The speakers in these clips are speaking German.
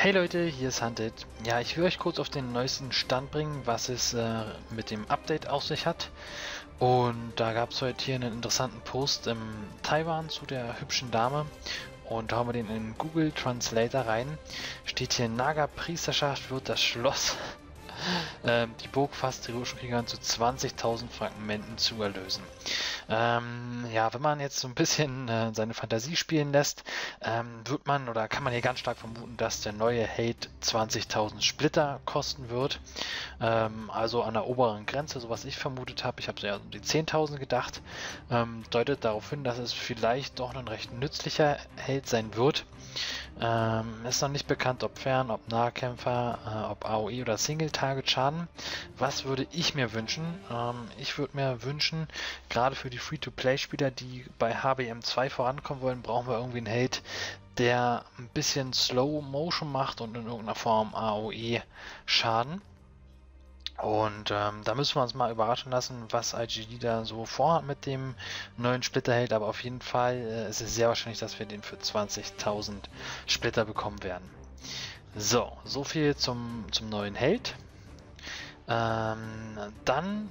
Hey Leute, hier ist Hunted. Ja, ich will euch kurz auf den neuesten Stand bringen, was es mit dem Update auf sich hat. Und da gab es heute hier einen interessanten Post im Taiwan zu der hübschen Dame. Und da haben wir den in Google Translator rein. Steht hier: Naga Priesterschaft wird das Schloss, die Burg fast tributischen Kriegern zu 20.000 Fragmenten zu erlösen. Ja, wenn man jetzt so ein bisschen seine Fantasie spielen lässt, wird man oder kann man hier ganz stark vermuten, dass der neue Hate 20.000 Splitter kosten wird. Also an der oberen Grenze, so was ich vermutet habe. Ich habe so ja um die 10.000 gedacht. Deutet darauf hin, dass es vielleicht doch ein recht nützlicher Hate sein wird. Ist noch nicht bekannt, ob Fern, ob Nahkämpfer, ob AOE oder Single-Target-Schaden. Was würde ich mir wünschen? Ich würde mir wünschen, gerade für die Free-to-Play-Spieler, die bei HBM2 vorankommen wollen, brauchen wir irgendwie einen Hate, der ein bisschen Slow Motion macht und in irgendeiner Form AOE-Schaden. Und da müssen wir uns mal überraschen lassen, was IGD da so vorhat mit dem neuen Splitterheld. Aber auf jeden Fall ist es sehr wahrscheinlich, dass wir den für 20.000 Splitter bekommen werden. So viel zum neuen Held. Dann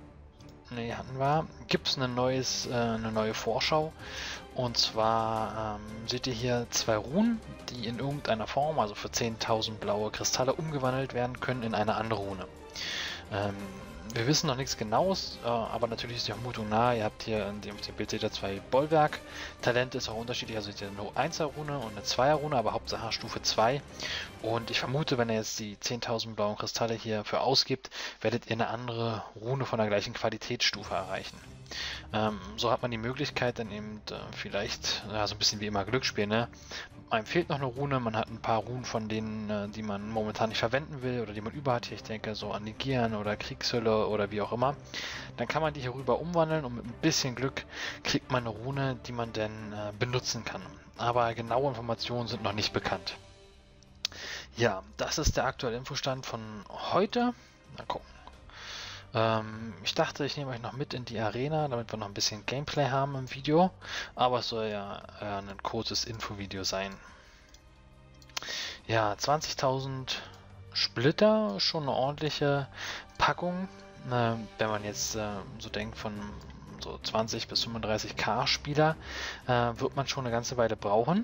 gibt es eine neue Vorschau. Und zwar seht ihr hier zwei Runen, die in irgendeiner Form, also für 10.000 blaue Kristalle, umgewandelt werden können in eine andere Rune. Wir wissen noch nichts Genaues, aber natürlich ist die Vermutung nahe. Ihr habt hier auf dem Bild seht ihr zwei Bollwerk. Talent ist auch unterschiedlich, also seht ihr eine 1er-Rune und eine 2er-Rune, aber Hauptsache Stufe 2. Und ich vermute, wenn ihr jetzt die 10.000 blauen Kristalle hierfür ausgibt, werdet ihr eine andere Rune von der gleichen Qualitätsstufe erreichen. So hat man die Möglichkeit, dann eben vielleicht, ja, so ein bisschen wie immer Glücksspiel, ne? Einem fehlt noch eine Rune, man hat ein paar Runen von denen, die man momentan nicht verwenden will oder die man über hat. Hier, ich denke so an Negieren oder Kriegshülle oder wie auch immer. Dann kann man die hier rüber umwandeln und mit ein bisschen Glück kriegt man eine Rune, die man dann benutzen kann. Aber genaue Informationen sind noch nicht bekannt. Ja, das ist der aktuelle Infostand von heute. Mal gucken. Ich dachte, ich nehme euch noch mit in die Arena, damit wir noch ein bisschen Gameplay haben im Video. Aber es soll ja ein kurzes Infovideo sein. Ja, 20.000 Splitter, schon eine ordentliche Packung. Wenn man jetzt so denkt von so 20 bis 35k Spieler, wird man schon eine ganze Weile brauchen.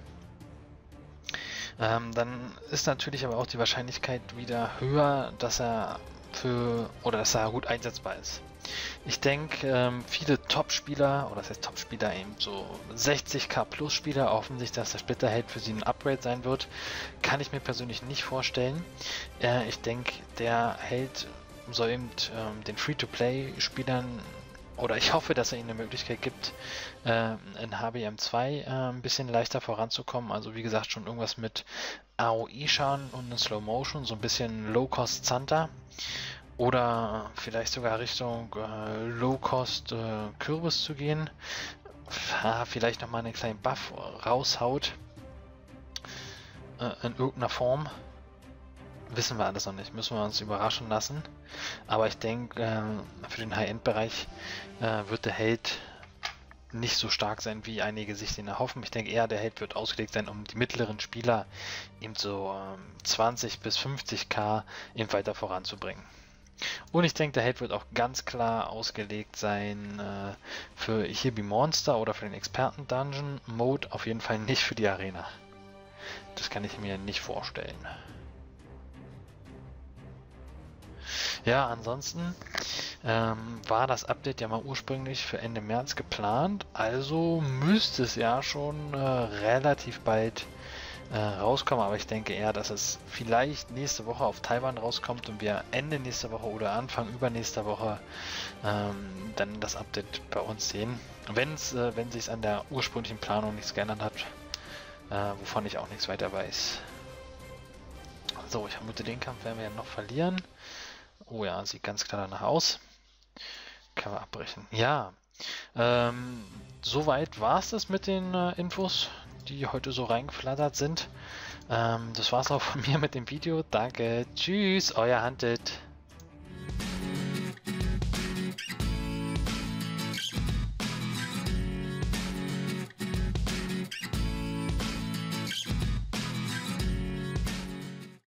Dann ist natürlich aber auch die Wahrscheinlichkeit wieder höher, dass er dass er gut einsetzbar ist. Ich denke, viele Top-Spieler, oder das heißt Top-Spieler, eben so 60k plus Spieler, hoffen sich, dass der Splitterheld für sie ein Upgrade sein wird. Kann ich mir persönlich nicht vorstellen. Ich denke, der Held soll eben den Free-to-Play-Spielern, oder ich hoffe, dass er ihnen eine Möglichkeit gibt, in HBM2 ein bisschen leichter voranzukommen. Also wie gesagt, schon irgendwas mit AOE-Schaden und in Slow Motion, so ein bisschen Low-Cost Zanta. Oder vielleicht sogar Richtung Low-Cost Kürbis zu gehen. Vielleicht nochmal einen kleinen Buff raushaut. In irgendeiner Form. Wissen wir alles noch nicht. Müssen wir uns überraschen lassen. Aber ich denke, für den High-End-Bereich wird der Held nicht so stark sein, wie einige sich den erhoffen. Ich denke eher, der Held wird ausgelegt sein, um die mittleren Spieler eben so 20 bis 50k eben weiter voranzubringen. Und ich denke, der Held wird auch ganz klar ausgelegt sein für Hibi Monster oder für den Experten-Dungeon Mode, auf jeden Fall nicht für die Arena. Das kann ich mir nicht vorstellen. Ja, ansonsten war das Update ja mal ursprünglich für Ende März geplant, also müsste es ja schon relativ bald rauskommen, aber ich denke eher, dass es vielleicht nächste Woche auf Taiwan rauskommt und wir Ende nächste Woche oder Anfang übernächster Woche dann das Update bei uns sehen. Wenn sich an der ursprünglichen Planung nichts geändert hat, wovon ich auch nichts weiter weiß. So, ich vermute, den Kampf werden wir ja noch verlieren. Oh ja, sieht ganz klar danach aus. Können wir abbrechen. Ja, soweit war es das mit den Infos, die heute so reingeflattert sind. Das war's auch von mir mit dem Video. Danke, tschüss, euer Hunted.